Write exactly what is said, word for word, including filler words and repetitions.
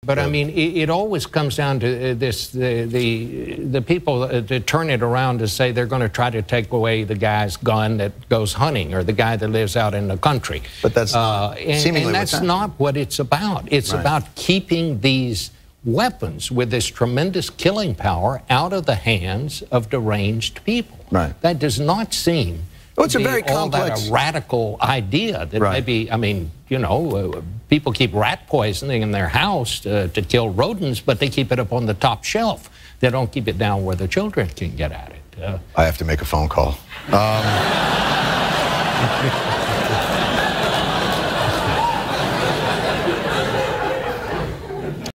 But I mean, it, it always comes down to this: the the the people uh, to turn it around to say they're going to try to take away the guy's gun that goes hunting or the guy that lives out in the country. But that's uh, and, and that's that. not what it's about. It's right. about keeping these weapons with this tremendous killing power out of the hands of deranged people. Right. That does not seem. Well, it's a very all complex, that a radical idea that right. maybe, I mean, you know, uh, people keep rat poisoning in their house to, to kill rodents, but they keep it up on the top shelf. They don't keep it down where the children can get at it. Uh, I have to make a phone call. Um,